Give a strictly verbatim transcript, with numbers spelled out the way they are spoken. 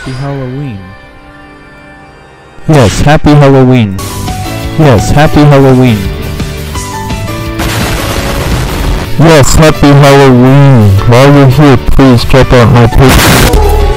Happy Halloween. Yes, happy Halloween. Yes, happy Halloween. Yes, happy Halloween. While you're here, please check out my page.